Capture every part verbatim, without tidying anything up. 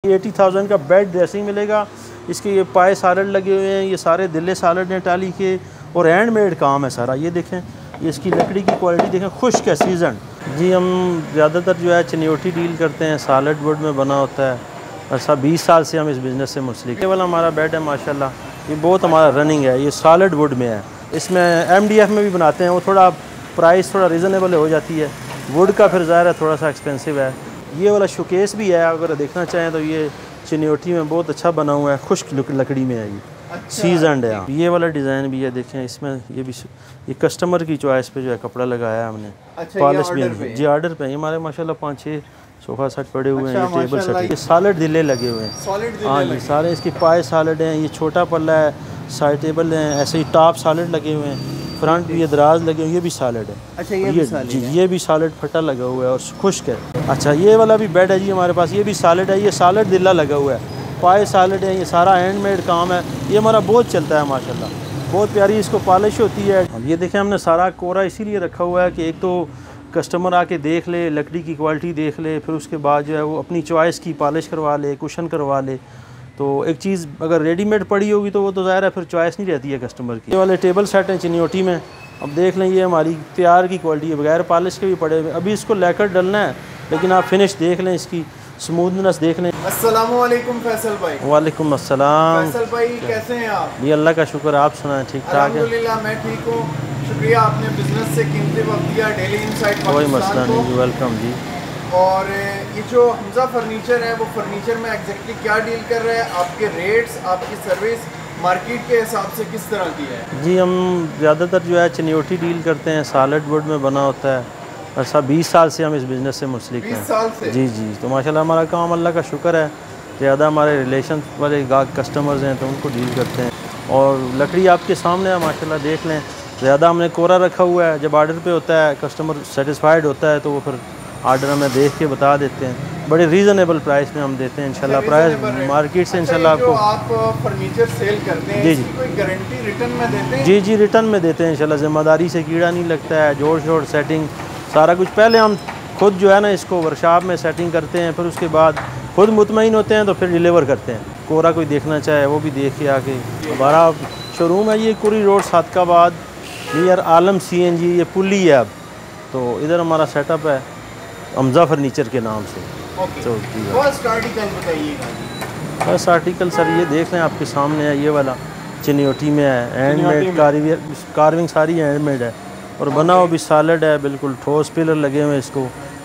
अस्सी थाउजेंड का bed dressing मिलेगा। इसके ये पाए सालड लगे हुए हैं, ये सारे दिल्ले सालड हैं टाली के, और हैंडमेड काम है सारा। ये देखें, ये इसकी लकड़ी की क्वालिटी देखें, खुश्क है, सीजन। जी हम ज़्यादातर जो है चनियोटी डील करते हैं, सालड वुड में बना होता है, और सब बीस साल से हम इस बिज़नेस से मुंसलिक। ये वाला हमारा बेड है माशाल्लाह, ये बहुत हमारा रनिंग है, ये सालड वुड में है। इसमें एम डी एफ में भी बनाते हैं, वो थोड़ा प्राइस थोड़ा रीज़नेबल हो जाती है, वुड का फिर ज़ाहिर है थोड़ा सा एक्सपेंसिव है। ये वाला शोकेस भी है, अगर देखना चाहें तो ये चनियोटी में बहुत अच्छा बना हुआ है, खुश्क लकड़ी में है, ये अच्छा, सीजनड है। ये वाला डिज़ाइन भी है, देखें इसमें ये भी ये कस्टमर की चॉइस पे जो है कपड़ा लगाया है हमने। अच्छा, पॉलिश भी है जी, ऑर्डर पे। हमारे माशाल्लाह पाँच छः सोफ़ा सेट पड़े हुए हैं, ये टेबल सेट, ये सालड दिले लगे हुए हैं। हाँ जी, सारे इसके पाए सालड हैं, ये छोटा पल्ला है, साइड टेबल हैं, ऐसे ही टॉप सालड लगे हुए हैं, फ्रंट भी ये दराज लगे हुए, ये भी सालड है। अच्छा, ये, ये भी जी ये भी सालड फटा लगा हुआ है और खुश्क है। अच्छा, ये वाला भी बेड है जी हमारे पास, ये भी सालड है, ये सालड दिल्ला लगा हुआ है, पाए सालड है, ये सारा हैंडमेड काम है, ये हमारा बहुत चलता है माशाल्लाह, बहुत प्यारी इसको पॉलिश होती है। ये देखें हमने सारा कोरा इसीलिए रखा हुआ है कि एक तो कस्टमर आके देख ले, लकड़ी की क्वालिटी देख ले, फिर उसके बाद जो है वो अपनी चॉइस की पॉलिश करवा ले, कुशन करवा ले। तो एक चीज़ अगर रेडीमेड पड़ी होगी तो वो तो ज़ाहिर है फिर चॉइस नहीं रहती है कस्टमर की। ये वाले टेबल सेट हैं चनियोटी में, अब देख लें, ये हमारी तैयार की क्वालिटी है, बगैर पॉलिश के भी पड़े हुए। अभी इसको लेकर डलना है, लेकिन आप फिनिश देख लें, इसकी स्मूथनेस देख लें। अस्सलाम वालेकुम फैसल भाई। वालेकुम अस्सलाम। फैसल भाई कैसे हैं आप? जी अल्लाह का शुक्र, आप सुनाएं, ठीक ठाक है? अल्हम्दुलिल्लाह मैं ठीक हूँ, शुक्रिया आपने बिजनेस से कीमती वक्त दिया डेली इनसाइट कोई मसला नहीं जी, वेलकम जी। और ये जो हमजा फर्नीचर है वो फर्नीचर में एग्जैक्टली क्या डील कर रहे हैं, आपके रेट्स, आपकी सर्विस मार्केट के हिसाब से किस तरह की है? जी हम ज़्यादातर जो है चनियोटी डील करते हैं, सालड वुड में बना होता है, और सब बीस साल से हम इस बिज़नेस से मुंसलिक हैं। बीस साल से? जी जी, तो माशाल्लाह हमारा काम अल्लाह का शुक्र है, ज़्यादा हमारे रिलेशन वाले कस्टमर्स हैं तो उनको डील करते हैं। और लकड़ी आपके सामने है माशाल्लाह, देख लें, ज़्यादा हमने कोरा रखा हुआ है, जब आर्डर पे होता है कस्टमर सेटिस्फाइड होता है तो वो फिर आर्डर हमें देख के बता देते हैं, बड़े रीज़नेबल प्राइस में हम देते हैं इंशाल्लाह। प्राइस मार्केट से इंशाल्लाह आपको। आप फर्नीचर सेल करते हैं, जी जी, कोई गारंटी रिटर्न में देते हैं? जी जी, रिटर्न में देते हैं इंशाल्लाह, ज़िम्मेदारी से कीड़ा नहीं लगता है, जोड़ शोड़ सेटिंग सारा कुछ पहले हम खुद जो है ना इसको वर्कशॉप में सेटिंग करते हैं, फिर उसके बाद खुद मुतमईन होते हैं तो फिर डिलीवर करते हैं। कोरा कोई देखना चाहे वो भी देख के आके। हमारा शोरूम है ये Kuri road Sadiqabad near Alam C N G, ये पुली है अब, तो इधर हमारा सेटअप है हमजा फर्नीचर के नाम से। तो फर्स्ट आर्टिकल बताइएगा। फर्स्ट आर्टिकल सर ये देख लें, आपके सामने है, ये वाला चनियोटी में है, हैंडमेड कार्विंग कार्विंग सारी हैंडमेड है, और बना हुआ भी सालड है, बिल्कुल ठोस पिलर लगे हुए हैं, इसको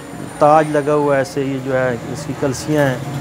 ताज लगा हुआ है ऐसे, ये जो है इसकी कलसियाँ हैं,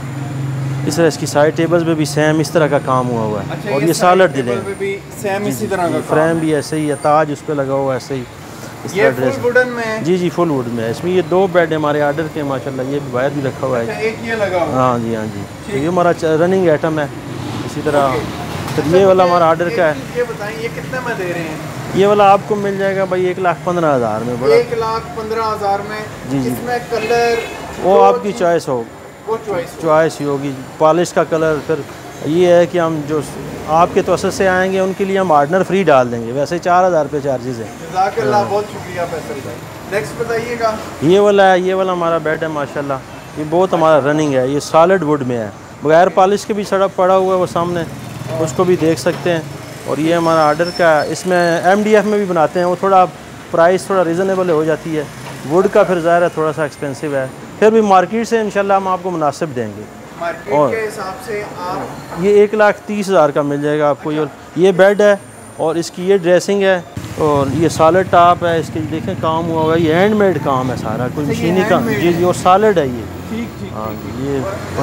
इस तरह इसकी साइड टेबल्स में भी सेम इस तरह का काम हुआ हुआ है। अच्छा, और ये, ये सालड दिले सेम इसी तरह का फ्रेम भी ऐसे ही है, ताज उस पर लगा हुआ है ऐसे ही। ये फुल वुडन में? जी जी, फुल वुड में है। इसमें ये दो बेड है हमारे आर्डर के माशाल्लाह, ये वायर भी रखा हुआ है। अच्छा, एक ये लगा हुआ? हाँ जी हाँ जी, तो ये हमारा रनिंग आइटम है। इसी तरह फिर ये वाला हमारा आर्डर का है। ये बताइए ये कितने में दे रहे हैं? ये वाला आपको मिल जाएगा भाई एक लाख पंद्रह हज़ार में। बड़ा एक लाख पंद्रह हज़ार में? जी जी। इसमें कलर वो आपकी चॉइस हो, वो चॉइस चॉइस ही होगी, पॉलिश का कलर। फिर ये है कि हम जो आपके तवसत से आएंगे उनके लिए हम आर्डनर फ्री डाल देंगे, वैसे चार हज़ार रुपये चार्जेज़ हैं। जज़ाकल्लाह, बहुत शुक्रिया फैसल भाई। नेक्स्ट बताइएगा। ये वाला है, ये वाला हमारा बेड है माशाल्लाह, ये बहुत हमारा रनिंग है, ये सॉलिड वुड में है, बगैर पॉलिश के भी सड़क पड़ा हुआ है वो सामने, उसको भी देख सकते हैं। और ये हमारा आर्डर का है, इसमें एम डी एफ में भी बनाते हैं, वो थोड़ा प्राइस थोड़ा रीज़नेबल हो जाती है, वुड का फिर ज़ाहिर है थोड़ा सा एक्सपेंसिव है, फिर भी मार्केट से इंशाल्लाह हम आपको मुनासिब देंगे। मार्केट और के हिसाब से आप ये एक लाख तीस हज़ार का मिल जाएगा आपको। ये ये बेड है और इसकी ये ड्रेसिंग है, और ये सॉलिड टॉप है, इसके देखें काम हुआ हुआ है, ये हैंडमेड काम है सारा, कोई मशीनी काम। जी जी, और सॉलिड है ये। ठीक ठीक। हाँ ये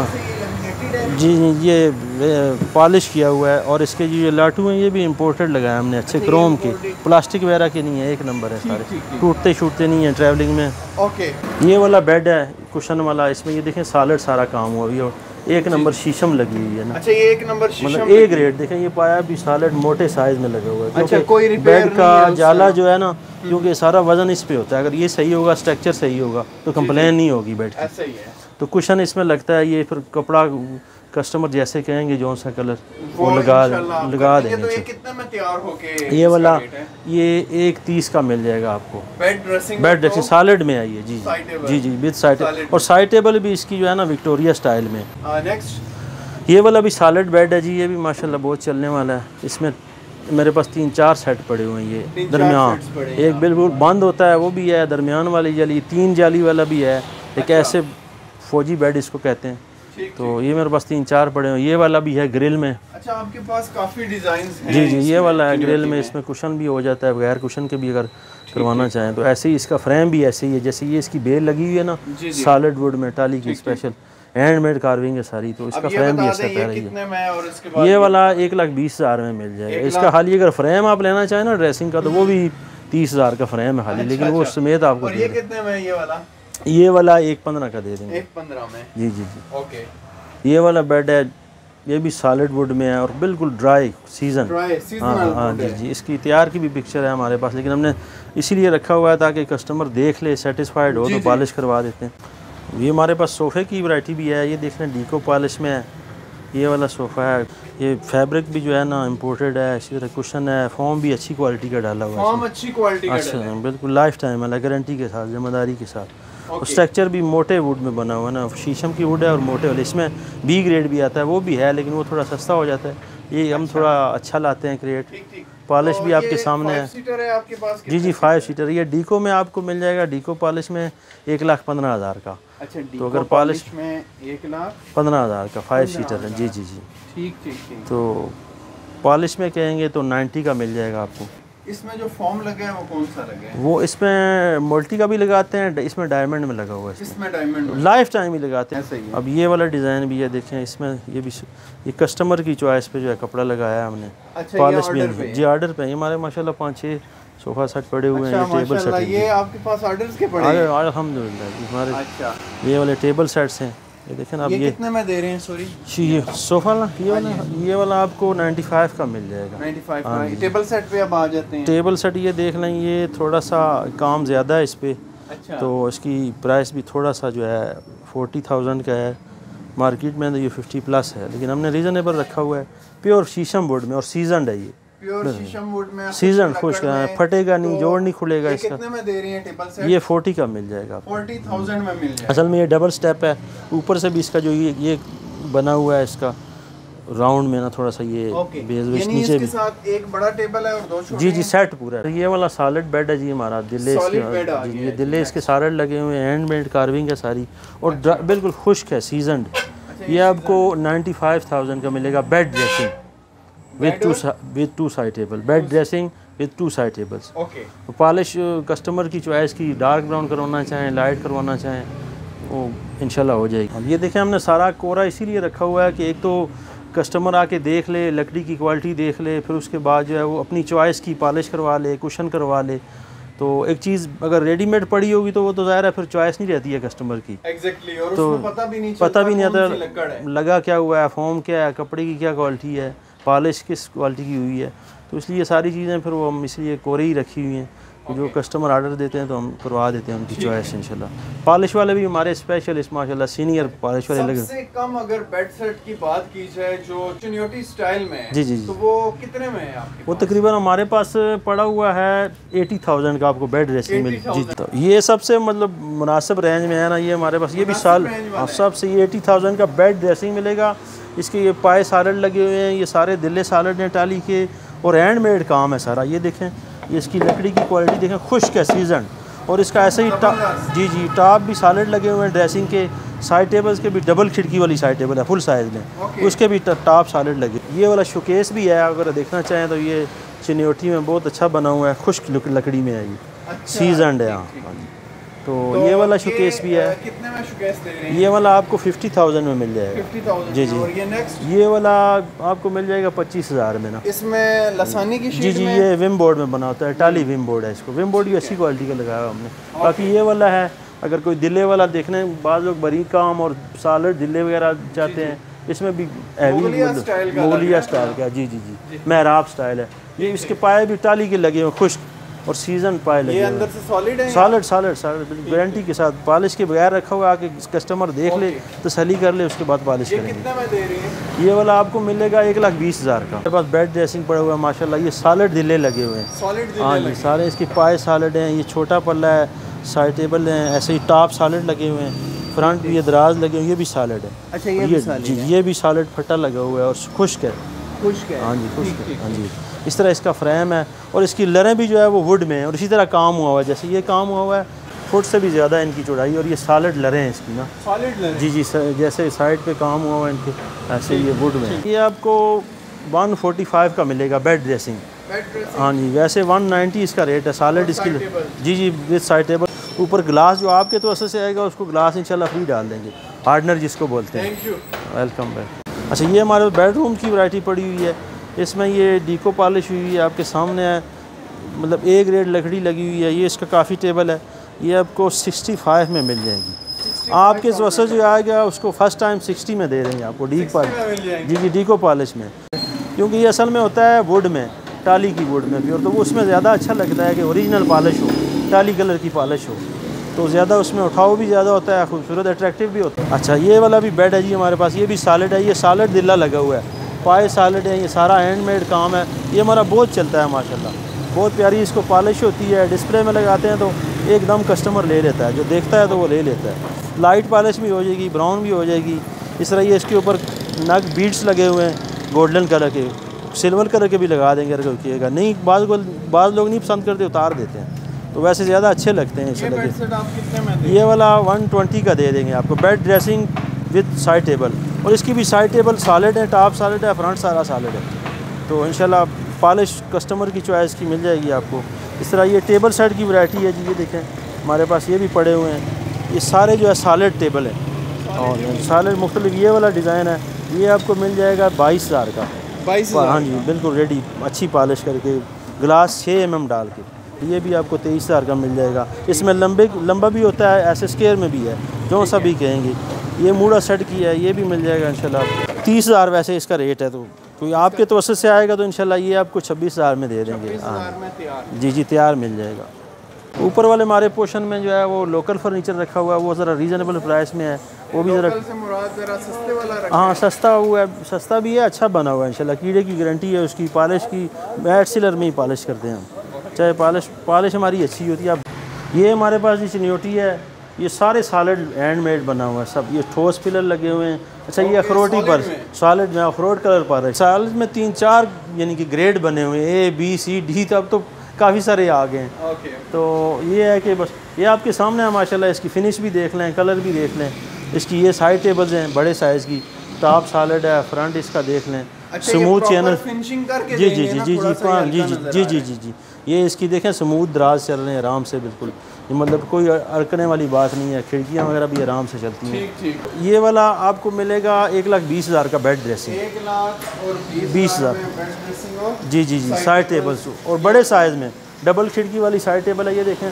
जी जी, ये पॉलिश किया हुआ है, और इसके जो लाटू हैं ये भी इम्पोर्टेड लगाए हमने, अच्छे क्रोम के, प्लास्टिक वगैरह के नहीं है, एक नंबर है सारे, टूटते शूटते नहीं है ट्रैवलिंग में। ओके। ये वाला बेड है कुशन वाला, इसमें ये देखें सॉलिड सारा काम हुआ है, एक नंबर शीशम लगी हुई है ना। अच्छा, ये एक नंबर शीशम, मतलब एक रेट देखें, ये पाया भी सॉलिड मोटे साइज में लगा हुआ है। अच्छा, कोई रिपेयर बेड का जाला जो है ना, क्योंकि सारा वजन इस पे होता है, अगर ये सही होगा, स्ट्रक्चर सही होगा तो कंप्लेन नहीं होगी बेड की। ऐसा ही है। तो कुशन इसमें लगता है, ये फिर कपड़ा कस्टमर जैसे कहेंगे जो सा कलर वो, वो लगा लगा देंगे। देंगे। तो ये कितने में तैयार होके ये वाला ये एक तीस का मिल जाएगा आपको। Bed dressing bed dressing solid में आई है जी जी जी विद साइड और साइड टेबल भी इसकी जो है ना विक्टोरिया स्टाइल में। नेक्स्ट ये वाला भी सॉलिड बेड है जी, ये भी माशाल्लाह बहुत चलने वाला है। इसमें मेरे पास तीन चार सेट पड़े हुए हैं। ये दरमियान एक बिल्कुल बंद होता है वो भी है, दरमियान वाली जाली तीन जाली वाला भी है, एक ऐसे फौजी बेड इसको कहते हैं। तो ये मेरे पास तीन चार पड़े हुए। ये वाला भी है ग्रिल में। अच्छा, आपके पास काफ़ी डिज़ाइंस हैं। जी जी ये वाला है ग्रिल में, इसमें कुशन भी हो जाता है, बगैर कुशन के भी अगर करवाना चाहें तो ऐसे ही। इसका फ्रेम भी ऐसे ही है, जैसे ये इसकी बेल लगी हुई है ना सॉलिड वुड में, टाली की स्पेशल हैंडमेड कार्विंग है सारी। तो इसका फ्रेम भी ऐसा पहले ही है। ये वाला एक लाख बीस हज़ार में मिल जाएगा। इसका खाली अगर फ्रेम आप लेना चाहें ना ड्रेसिंग का तो वो भी तीस हज़ार का फ्रेम है खाली, लेकिन वो समेत आपको। ये कितने में ये वाला? ये वाला एक पंद्रह का दे देंगे। एक पंद्रह में? जी जी जी ओके। ये वाला बेड है, ये भी सॉलिड वुड में है और बिल्कुल ड्राई सीजन। हाँ हाँ जी जी इसकी तैयार की भी पिक्चर है हमारे पास, लेकिन हमने इसीलिए रखा हुआ है ताकि कस्टमर देख ले, सेटिस्फाइड हो तो पॉलिश करवा देते हैं। ये हमारे पास सोफ़े की वैरायटी भी है, ये देख लें डीको पॉलिश में है। ये वाला सोफ़ा है, ये फैब्रिक भी जो है ना इम्पोर्टेड है, इसी तरह कुशन है, फॉर्म भी अच्छी क्वालिटी का डाला हुआ है। फॉर्म अच्छी क्वालिटी का अच्छा बिल्कुल लाइफ टाइम है, गारंटी के साथ, जिम्मेदारी के साथ। और स्ट्रक्चर भी मोटे वुड में बना हुआ है ना, शीशम की वुड है और मोटे वाले। इसमें बी ग्रेड भी आता है, वो भी है, लेकिन वो थोड़ा सस्ता हो जाता है। ये हम थोड़ा अच्छा लाते हैं क्रेट। पॉलिश भी आपके सामने है। है आपके पास? जी जी फाइव सीटर। ये डीको में आपको मिल जाएगा, डीको पॉलिश में एक लाख पंद्रह हज़ार का। अच्छा, तो अगर पॉलिश में एक लाख पंद्रह हज़ार का फाइव सीटर है। जी जी जी ठीक ठीक ठीक। तो पॉलिश में कहेंगे तो नाइन्टी का मिल जाएगा आपको। इसमें जो फॉर्म लगे हैं वो कौन सा लगे हैं? वो इसमें मल्टी का भी लगाते हैं, इसमें डायमंड में लगा हुआ है। इसमें डायमंड लाइफ टाइम ही लगाते हैं। है। अब ये वाला डिज़ाइन भी है, देखें इसमें ये भी, ये कस्टमर की चॉइस पे जो है कपड़ा लगाया हमने। अच्छा, पॉलिश भी जी ऑर्डर पे। हमारे माशाल्लाह पाँच छः सोफ़ा सेट पड़े हुए हैं। अच्छा, टेबल सेट ये आपके पास ऑर्डर्स के पड़े हैं? अल्हम्दुलिल्लाह हमारे। अच्छा, ये वाले टेबल सेट्स हैं, ये देखें आप। ये ये कितने में दे रहे हैं? सॉरी ये सोफ़ा ना ये वाला ये वाला आपको पचानवे का मिल जाएगा। पचानवे का। टेबल सेट पे अब आ जाते हैं। टेबल सेट ये देख लें, ये थोड़ा सा काम ज़्यादा है इस पर। अच्छा। तो इसकी प्राइस भी थोड़ा सा जो है फोर्टी थाउजेंड का है। मार्केट में तो ये फिफ्टी प्लस है, लेकिन हमने रीज़नेबल रखा हुआ है। प्योर शीशम वुड में और सीजनड है ये। प्योर शीशम वुड में सीजन खुश्क है, फटेगा नहीं, जोड़ नहीं खुलेगा इसका। कितने में दे रही हैं टेबल सेट? ये फोर्टी का मिल जाएगा। फोर्टी थाउजेंड में मिल जाएगा। असल में ये डबल स्टेप है, ऊपर से भी इसका जो ये ये बना हुआ है इसका राउंड में ना थोड़ा सा ये बेस बेस नीचे भी। साथ एक बड़ा टेबल है और दो छोटे। जी जी सेट पूरा है। ये वाला सॉलिड बेड है जी हमारा, दिल्ली इसके जी ये दिल्ली इसके सॉलिड लगे हुए हैं, हैंडमेड कार्विंग है सारी और बिल्कुल खुश्क है, सीजनड। ये आपको नाइन्टी फाइव थाउजेंड का मिलेगा। Bed dressing with two with two side table, bed dressing with two side tables. Okay. तो पॉलिश कस्टमर की चॉइस की, डार्क ब्राउन करवाना चाहें, लाइट करवाना चाहें, वो इंशाल्लाह हो जाएगी। अब ये देखें हमने सारा कोरा इसीलिए रखा हुआ है कि एक तो कस्टमर आके देख ले, लकड़ी की क्वालिटी देख ले, फिर उसके बाद जो है वो अपनी चॉइस की पॉलिश करवा ले, कुशन करवा ले। तो एक चीज़ अगर रेडीमेड पड़ी होगी तो वो तो ज़ाहिर है फिर चॉइस नहीं रहती है कस्टमर की। एग्जैक्टली। और तो उसमें पता भी नहीं पता भी नहीं आता लगा क्या हुआ है, फॉर्म क्या है, कपड़े की क्या क्वालिटी है, पॉलिश किस क्वालिटी की हुई है। तो इसलिए सारी चीज़ें फिर वो हम इसलिए कोरे ही रखी हुई हैं। okay. जो कस्टमर ऑर्डर देते हैं तो हम करवा देते हैं उनकी चॉइस इंशाल्लाह। पॉलिश वाले भी हमारे स्पेशलिस्ट माशाल्लाह सीनियर पॉलिश वाले लगे। सबसे कम अगर बेड सेट की बात की जाए जो चिन्योटी स्टाइल में है, जी जी तो वो कितने में है आपके वो पास? तकरीबन हमारे पास पड़ा हुआ है अस्सी हज़ार का आपको बेड ड्रेसिंग मिल जी। तो ये सबसे मतलब मुनासिब रेंज में है ना ये हमारे पास। ये भी साल सबसे ये अस्सी हज़ार का बेड ड्रेसिंग मिलेगा। इसके ये पाए सालड लगे हुए हैं, ये सारे दिल्ली सालड हैं टाली के और हैंडमेड काम है सारा। ये देखें, ये इसकी लकड़ी की क्वालिटी देखें, खुश्क है, सीजन। और इसका ऐसे ही टॉप जी जी टॉप भी सालड लगे हुए हैं ड्रेसिंग के। साइड टेबल्स के भी डबल खिड़की वाली साइड टेबल है फुल साइज़ में, okay. उसके भी टॉप सालड लगे। ये वाला शोकेस भी है, अगर देखना चाहें तो ये चिन्योटी में बहुत अच्छा बना हुआ है, खुश्क लकड़ी में है ये। अच्छा, सीजनड है यहाँ। तो, तो ये वाला शोकेस भी है। कितने में शोकेस दे रहे हैं? ये वाला आपको फिफ्टी थाउजेंड में मिल जाएगा। फिफ्टी थाउजेंड जी जी। और ये नेक्स्ट ये वाला आपको मिल जाएगा पच्चीस हज़ार में ना। इसमें लसानी की शीट जी जी में? ये विम बोर्ड में बना होता है, टाली विम बोर्ड है इसको। विम बोर्ड भी अच्छी क्वालिटी का लगाया हमने। बाकी ये वाला है, अगर कोई दिल्ली वाला देखने, बाद लोग बरीक काम और सालड दिल्ली वगैरह चाहते हैं, इसमें भी मोगलिया स्टाइल का जी जी जी मेहराब स्टाइल है। ये इसके पाए भी टाली के लगे हुए खुश्क और सीजन पाए लगे ये अंदर से सॉलिड है, सॉलिड सॉलिड सॉलिड गारंटी के साथ, पॉलिश के बगैर रखा हुआ, आके कस्टमर देख ले तसल्ली कर ले, उसके बाद पॉलिश करेंगे। कितने में दे रही है? ये वाला आपको मिलेगा एक लाख बीस हज़ार का। मेरे पास बेड ड्रेसिंग पड़ा हुआ है माशाल्लाह, ये सॉलिड दिले लगे हुए हैं, सॉलिड हाँ जी सारे इसके पाए सॉलिड हैं। ये छोटा पल्ला है, साइड टेबल हैं, ऐसे ही टॉप सॉलिड लगे हुए हैं, फ्रंट भी ये दराज लगे हुए हैं, ये भी सॉलिड है। अच्छा ये ये भी सॉलिड जी है। ये भी सॉलिड फटा लगा हुआ है और खुश्क है, खुश्क है, हाँ जी खुश्क है, हाँ जी। इस तरह इसका फ्रेम है और इसकी लरें भी जो है वो वुड में है और इसी तरह काम हुआ हुआ है, जैसे ये काम हुआ हुआ है फुट से भी ज़्यादा है इनकी चौड़ाई और ये सॉलिड लरें हैं इसकी ना, सॉलिड लरें जी जी सर, जैसे साइड पे काम हुआ हुआ है इनके, ऐसे ये वुड में। ये आपको वन फोर्टी फाइव का मिलेगा बेड ड्रेसिंग, हाँ जी। वैसे वन नाइन्टी इसका रेट है सॉलिड इसकी, जी जी विद साइड टेबल। ऊपर ग्लास जो आपके तो असर से आएगा, उसको ग्लास इंशाल्लाह फ्री डाल देंगे, हार्डनर जिसको बोलते हैं। Thank you, welcome back. अच्छा ये हमारे बेडरूम की वैरायटी पड़ी हुई है, इसमें ये डीको पॉलिश हुई है आपके सामने है, मतलब ए ग्रेड लकड़ी लगी हुई है। ये इसका काफ़ी टेबल है, ये आपको सिक्सटी फाइव में मिल जाएगी। आपके वसर जो आएगा उसको फर्स्ट टाइम सिक्सटी में दे देंगे आपको, डी पॉलिश, जी जी डीको पॉलिश में, क्योंकि ये असल में होता है वुड में, टाली की वुड में प्योर, तो वो उसमें ज़्यादा अच्छा लगता है कि ओरिजिनल पॉलिश हो, टाली कलर की पॉलिश हो, तो ज़्यादा उसमें उठाव भी ज़्यादा होता है, खूबसूरत अट्रैक्टिव भी होता है। अच्छा ये वाला भी बेड है जी हमारे पास, ये भी सॉलिड है, ये सॉलिड दिल्ला लगा हुआ है, पाए सॉलिड है, ये सारा हैंडमेड काम है, ये हमारा बहुत चलता है माशाल्लाह, बहुत प्यारी इसको पॉलिश होती है, डिस्प्ले में लगाते हैं तो एकदम कस्टमर ले लेता है, जो देखता है तो वो ले लेता है। लाइट पॉलिश भी हो जाएगी, ब्राउन भी हो जाएगी। इस तरह ये इसके ऊपर नग बीड्स लगे हुए हैं गोल्डन कलर के, सिल्वर कलर के भी लगा देंगे अगर किएगा, नहीं बाज़ बाज़ लोग नहीं पसंद करते, उतार देते हैं, तो वैसे ज़्यादा अच्छे लगते हैं। इसे लगे आप कितने में देंगे? ये वाला वन ट्वेंटी का दे देंगे आपको, bed dressing with side table, और इसकी भी साइड टेबल सॉलिड है, टॉप सॉलिड है, फ्रंट सारा सॉलिड है, तो इंशाल्लाह पॉलिश कस्टमर की चॉइस की मिल जाएगी आपको। इस तरह ये टेबल सेट की वैरायटी है जी, ये देखें हमारे पास ये भी पड़े हुए हैं, ये सारे जो है सॉलिड टेबल है और सॉलिड मुख्तलिफ। ये वाला डिज़ाइन है, ये आपको मिल जाएगा बाईस हज़ार का, बाईस, हाँ जी बिल्कुल रेडी, अच्छी पॉलिश करके, ग्लास छः एम एम डाल के, ये भी आपको तेईस हज़ार का मिल जाएगा। इसमें लंबे लंबा भी होता है, ऐसे स्केयर में भी है, जो सा भी कहेंगे। ये मूड़ा सेट की है, ये भी मिल जाएगा इंशाल्लाह तीस हज़ार वैसे इसका रेट है, तो कोई आपके तवस्सुत से आएगा तो इंशाल्लाह ये आपको छब्बीस हज़ार में दे देंगे, हाँ जी जी तैयार मिल जाएगा। ऊपर वाले हमारे पोर्शन में जो है वो लोकल फर्नीचर रखा हुआ है, वो ज़रा रीज़नेबल प्राइस में है, वो भी ज़रा सस्ते वाला, हाँ सस्ता हुआ है, सस्ता भी है, अच्छा बना हुआ है इंशाल्लाह, कीड़े की गारंटी है उसकी, पॉलिश की मैट सिलर में ही पॉलिश करते हैं हम, चाहे पॉलिश पॉलिश हमारी अच्छी होती है। अब ये हमारे पास जो चिन्योटी है, ये सारे सॉलिड हैंडमेड बना हुआ है सब, ये ठोस पिलर लगे हुए हैं। अच्छा ये अखरोटी पर सॉलिड में अखरोट कलर पर है, सॉलिड में तीन चार यानी कि ग्रेड बने हुए हैं, ए बी सी डी, तो अब तो काफ़ी सारे आ गए हैं। तो ये है कि बस ये आपके सामने है माशाल्लाह, इसकी फिनिश भी देख लें, कलर भी देख लें, इसकी ये साइड टेबल्स हैं बड़े साइज़ की, टॉप सॉलिड है, फ्रंट इसका देख लें, स्मूथ चैनल, फिनिशिंग करके जी जी जी जी जी जी जी जी जी जी ये इसकी देखें स्मूथ दराज चल रहे हैं आराम से, बिल्कुल ये मतलब कोई अड़कने वाली बात नहीं है, खिड़कियाँ वगैरह भी आराम से चलती हैं। ये वाला आपको मिलेगा एक लाख बीस हज़ार का बेड ड्रेसिंग, एक लाख और बीस हज़ार जी जी जी साइड टेबल्स और बड़े साइज़ में, डबल खिड़की वाली साइड टेबल है, ये देखें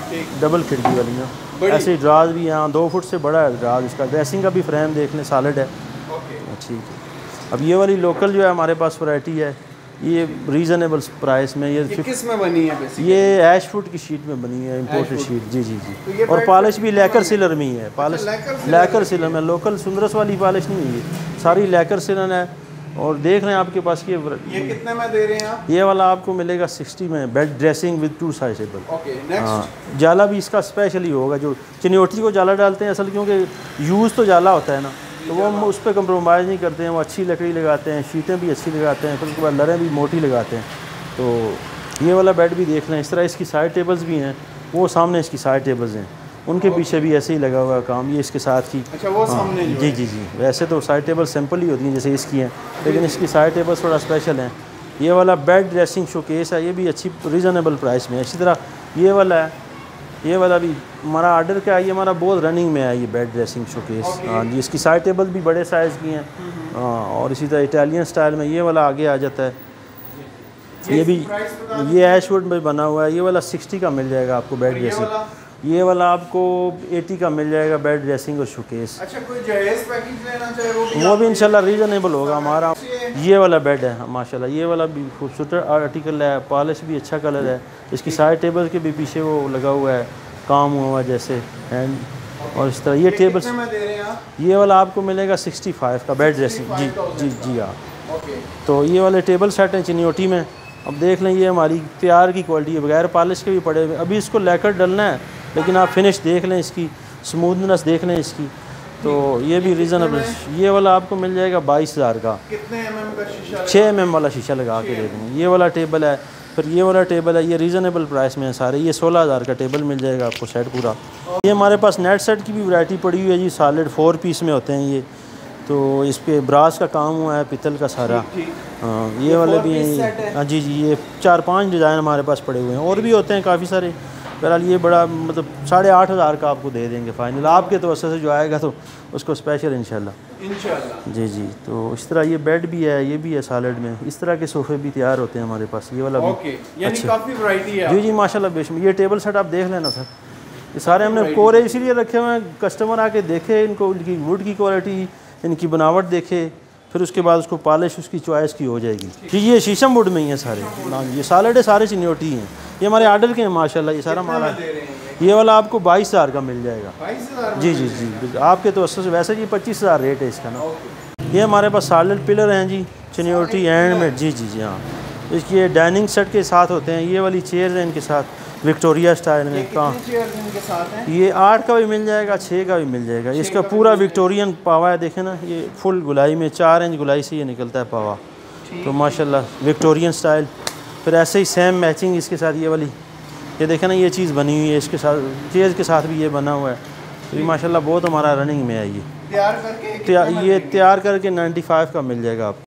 डबल खिड़की वाली ना, ऐसे ड्राज भी यहाँ दो फुट से बड़ा है ड्राज, इसका ड्रेसिंग का भी फ्रेम देख लें सॉलिड है, ठीक है। अब ये वाली लोकल जो है हमारे पास वैरायटी है, ये रीज़नेबल प्राइस में, ये किस में बनी है बेसिकली? ये ऐश फुट की शीट में बनी है, इम्पोर्टेड शीट, जी जी जी, और पॉलिश भी लैकर सिलर में ही है, पॉलिश लैकर सिलर में, लोकल सुंदरस वाली पॉलिश नहीं हुई है, सारी लैकर सिलर है। और देख रहे हैं आपके पास ये ये कितने में दे रहे हैं आप? ये वाला आपको मिलेगा सिक्सटी में, bed dressing with two side table. Okay next, हाँ जाला भी इसका स्पेशल ही होगा, जो चिन्योटी को जाला डालते हैं असल, क्योंकि यूज़ तो जाला होता है ना, तो वो हम उस पर कंप्रोमाइज़ नहीं करते हैं, वो अच्छी लकड़ी लगाते हैं, शीटें भी अच्छी लगाते हैं, फिर उसके बाद लरें भी मोटी लगाते हैं। तो ये वाला बेड भी देख लें, इस तरह इसकी साइड टेबल्स भी हैं, वो सामने इसकी साइड टेबल्स हैं, उनके पीछे भी ऐसे ही लगा हुआ है काम, ये इसके साथ की। अच्छा वो सामने जो जी जी जी वैसे तो साइड टेबल सिंपल ही होती हैं जैसे इसकी हैं, लेकिन इसकी साइड टेबल्स थोड़ा स्पेशल हैं। ये वाला बेड ड्रेसिंग शोकेस है, ये भी अच्छी रीज़नेबल प्राइस में है। इसी तरह ये वाला है, ये वाला भी हमारा आर्डर का है, ये हमारा बहुत रनिंग में है ये बेड ड्रेसिंग शोकेस, हाँ जी। इसकी साइड टेबल भी बड़े साइज़ की हैं, हाँ, और इसी तरह इटालियन स्टाइल में ये वाला आगे आ जाता है, ये भी ये ऐशवुड में बना हुआ है। ये वाला सिक्सटी का मिल जाएगा आपको बेड ड्रेसिंग, ये वाला आपको अस्सी का मिल जाएगा बेड ड्रेसिंग और शोकेस। अच्छा कोई जहेज पैकेज लेना चाहे वो भी वो भी इंशाल्लाह रीजनेबल होगा हमारा। ये वाला बेड है माशाल्लाह, ये वाला भी खूबसूरत आर्टिकल है, पॉलिश भी अच्छा कलर है। इसकी साइड टेबल के भी पीछे वो लगा हुआ है काम हुआ हुआ जैसे हैंड, और इस तरह ये टेबल ये वाला आपको मिलेगा सिक्सटी फाइव का बेड ड्रेसिंग। जी जी जी हाँ। तो ये वाले टेबल सेट हैं चिनियोटी में। अब देख लें ये हमारी तैयार की क्वालिटी है, बगैर पॉलिश के भी पड़े हुए। अभी इसको लैकर डलना है, लेकिन आप फिनिश देख लें, इसकी स्मूथनेस देख लें इसकी। तो ये भी रीज़नेबल, ये वाला आपको मिल जाएगा बाईस हज़ार का। कितने एम एम का शीशा? छः एम एम वाला शीशा लगा के दे देंगे। ये वाला टेबल है, फिर ये वाला टेबल है, ये रीज़नेबल प्राइस में है सारे। ये सोलह हज़ार का टेबल मिल जाएगा आपको सेट पूरा। ये हमारे पास नेट सेट की भी वैरायटी पड़ी हुई है जी, सॉलिड फोर पीस में होते हैं ये। तो इस पे ब्रास का काम हुआ है, पित्तल का सारा। हाँ ये वाले भी हैं। हाँ जी जी, ये चार पांच डिज़ाइन हमारे पास पड़े हुए हैं, और भी होते हैं काफ़ी सारे। बहरहाल ये बड़ा मतलब साढ़े आठ हज़ार का आपको दे देंगे फाइनल, आपके तो से जो आएगा तो उसको स्पेशल इंशाल्लाह इंशाल्लाह। जी जी। तो इस तरह ये बेड भी है, ये भी है सॉलिड में। इस तरह के सोफ़े भी तैयार होते हैं हमारे पास, ये वाला भी। ओके, यानी काफ़ी वैरायटी है। जी जी माशाल्लाह बेशक। ये टेबल सेट आप देख लेना सर, ये सारे हमने कोरे इसीलिए रखे हुए हैं, कस्टमर आके देखे इनको, इनकी वुड की क्वालिटी, इनकी बनावट देखे, फिर उसके बाद उसको पॉलिश उसकी चॉइस की हो जाएगी। जी ये शीशम वुड में ही है सारे ना, ये सॉलिड है सारे चिनियोटी हैं। ये हमारे आर्डर के हैं माशाल्लाह, ये सारा माल है। ये वाला आपको बाईस हज़ार का मिल जाएगा। जी जी जी, आपके तो से वैसे जी पच्चीस हज़ार रेट है इसका ना। ये हमारे पास सॉलिड पिलर हैं जी, चिनियोटी एंड में। जी जी जी हाँ, इसकी ये डाइनिंग सेट के साथ होते हैं। ये वाली चेयर है इनके साथ विक्टोरिया स्टाइल में। कहाँ ये आठ का भी मिल जाएगा, छः का भी मिल जाएगा। इसका पूरा विक्टोरियन पावा है, देखें ना, ये फुल गुलाई में, चार इंच गुलाई से ये निकलता है पावा। तो माशाल्लाह विक्टोरियन स्टाइल। फिर ऐसे ही सेम मैचिंग इसके साथ ये वाली, ये देखें ना, ये चीज़ बनी हुई है इसके साथ, चेयर के साथ भी ये बना हुआ है। तो ये माशाल्लाह बहुत हमारा रनिंग में है। ये तैयार करके तैयार ये तैयार करके नाइन्टी फाइव का मिल जाएगा आपको।